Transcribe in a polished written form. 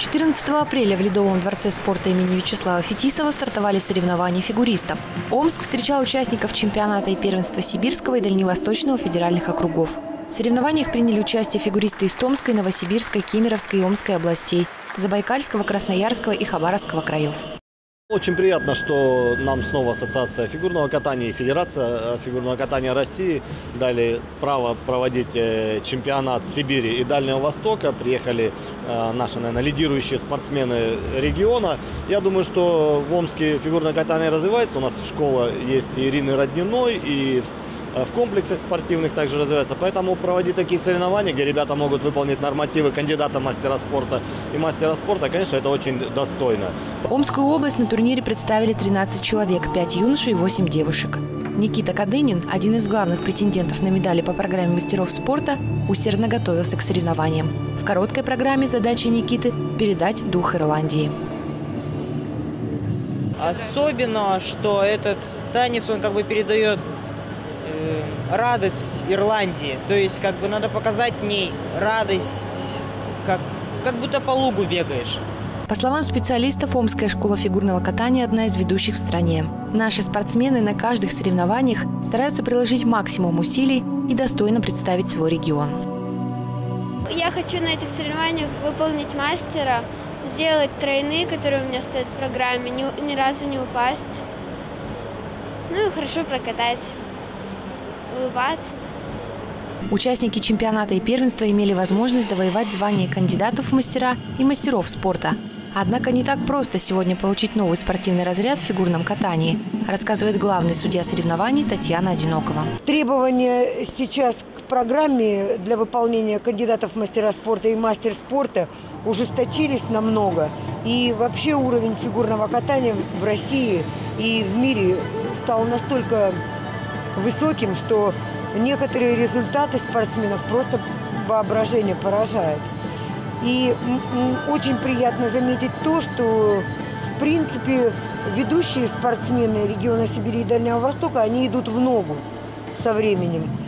14 апреля в Ледовом дворце спорта имени Вячеслава Фетисова стартовали соревнования фигуристов. Омск встречал участников чемпионата и первенства Сибирского и Дальневосточного федеральных округов. В соревнованиях приняли участие фигуристы из Томской, Новосибирской, Кемеровской и Омской областей, Забайкальского, Красноярского и Хабаровского краев. Очень приятно, что нам снова Ассоциация фигурного катания и Федерация фигурного катания России дали право проводить чемпионат Сибири и Дальнего Востока. Приехали наши, наверное, лидирующие спортсмены региона. Я думаю, что в Омске фигурное катание развивается. У нас школа есть и Ирины Родниной, и в комплексах спортивных также развивается. Поэтому проводить такие соревнования, где ребята могут выполнить нормативы кандидата мастера спорта и мастера спорта, конечно, это очень достойно. Омскую область на турнире представили 13 человек, 5 юношей и 8 девушек. Никита Кадынин, один из главных претендентов на медали по программе мастеров спорта, усердно готовился к соревнованиям. В короткой программе задача Никиты – передать дух Ирландии. Особенно, что этот танец, он как бы передает радость Ирландии. То есть как бы надо показать в ней радость, как будто по лугу бегаешь. По словам специалистов, Омская школа фигурного катания – одна из ведущих в стране. Наши спортсмены на каждых соревнованиях стараются приложить максимум усилий и достойно представить свой регион. Я хочу на этих соревнованиях выполнить мастера, сделать тройные, которые у меня стоят в программе, ни разу не упасть. Ну и хорошо прокатать, улыбаться. Участники чемпионата и первенства имели возможность завоевать звание кандидатов в мастера и мастеров спорта. Однако не так просто сегодня получить новый спортивный разряд в фигурном катании, рассказывает главный судья соревнований Татьяна Одинокова. Требования сейчас к программе для выполнения кандидатов в мастера спорта и мастер спорта ужесточились намного. И вообще уровень фигурного катания в России и в мире стал настолько высоким, что некоторые результаты спортсменов просто воображение поражает. И очень приятно заметить то, что, в принципе, ведущие спортсмены региона Сибири и Дальнего Востока, они идут в ногу со временем.